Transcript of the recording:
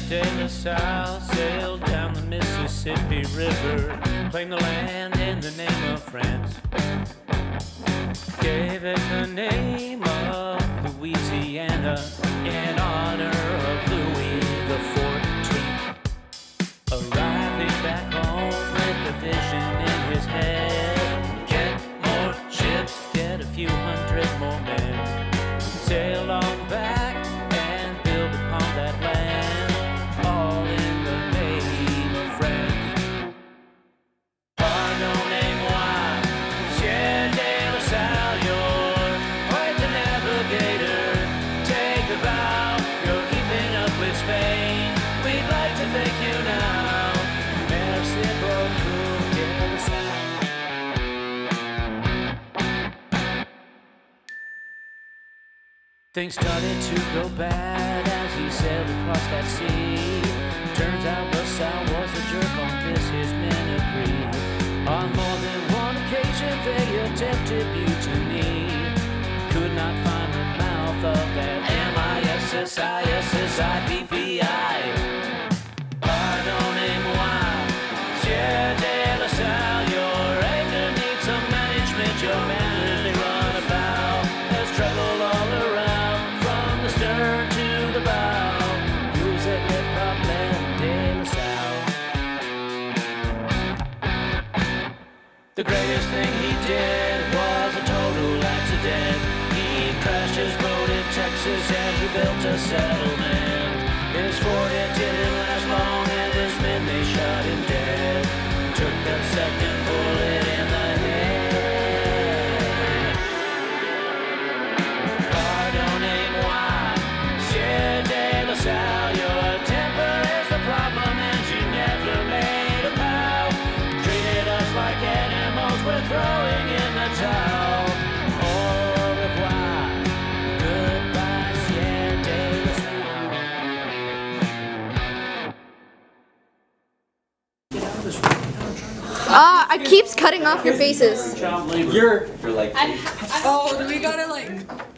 de La Salle sailed down the Mississippi River, claimed the land in the name of France, gave it the name of Louisiana in honor of Louis XIV. Arriving back home with a vision in his head, get more ships, get a few hundred more men, sail on back and build upon that land, all in the name of France. Pardonnez-moi, Monsieur de La Salle, you're quite the navigator. Take a bow, you're keeping up with Spain. We'd like to thank you now. Merci beaucoup, de La Salle. Things started to go bad as he sailed across that sea. Turns out La Salle was a jerk, on this his men agreed. On more than one occasion they attempted mutiny, could not find the mouth of that MISSISSIPPI. Pardonnez-moi, Monsieur de La Salle, your anchor needs some management. Your manners, they run afoul. There's trouble all around, from the stern to the bow. Vous êtes le problème de La Salle. The greatest thing he did was a total accident. He crashed his boat in Texas and he built a settlement. His fort, it didn't last long, and his men, they shot him dead. Took the second bullet in the head. Pardonnez-moi, Monsieur de La Salle, your temper is the problem and you never made a pal. Treated us like animals, we're throwing in the towel. Au revoir, goodbye, Monsieur de La Salle. It keeps cutting off your faces. You're like. Oh, we gotta like.